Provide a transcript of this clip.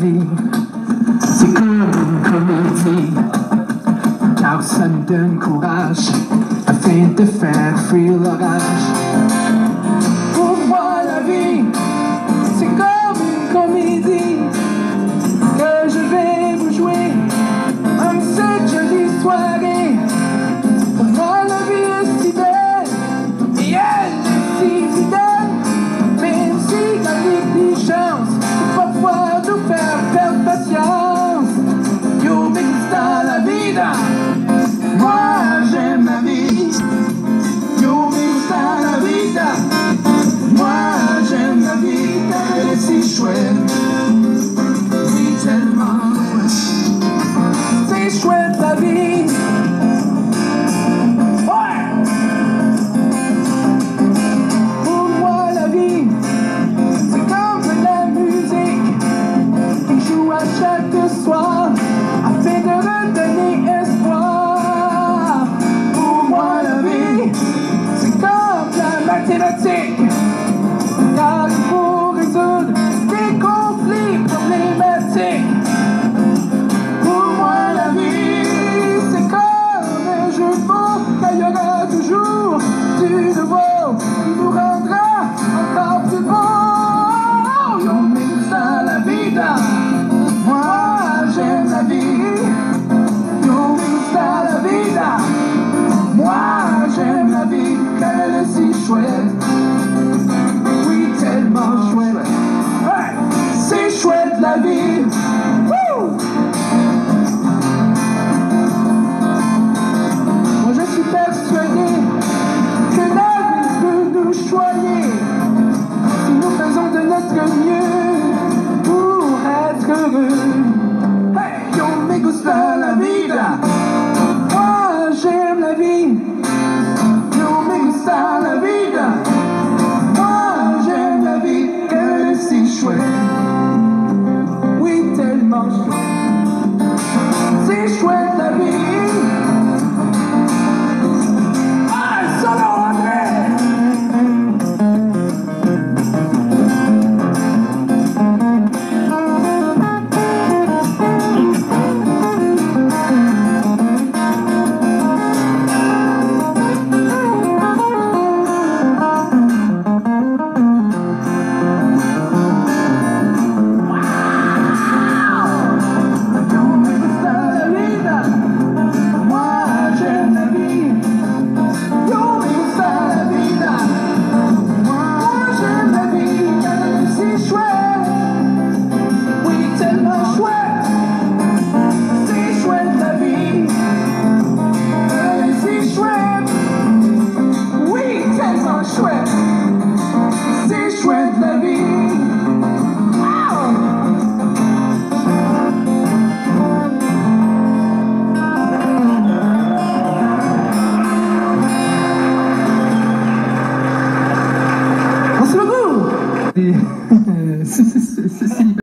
vie, c'est comme une comédie, car ça nous donne courage afin de faire fuir l'orage. Pour moi la vie, c'est comme une comédie que je vais vous jouer en cette jolie soirée. Pour moi la vie est si belle et elle est si fidèle, même si la négligence peut parfois nous faire perdre patience. Yo me gusta la vida, moi j'aime la vie. Yo me gusta la vida, moi j'aime la vie car elle est si chouette. Oui, tellement chouette. C'est chouette la vie. Chaque soir, afin de redonner espoir. Pour moi la vie, c'est comme la mathématique, car il faut résoudre des conflits problématiques. Pour moi la vie, c'est comme un jeu de mots, car il y aura toujours du nouveau qui nous rendra encore plus beau. Yo me gusta la vida, moi j'aime la vie. Yo me gusta la vida, moi j'aime la vie car elle est si chouette. Oui, tellement chouette. Ouais, c'est chouette la vie. Woo! Moi je suis persuadé que la vie peut nous choyer si nous faisons de notre mieux pour être heureux. Hey, yo me gusta la vida, moi j'aime la vie. Yo me gusta la vida, moi j'aime la vie, qu'elle est si chouette. Oui, tellement chouette. C'est chouette la vie. Ah, solo André! Merci beaucoup.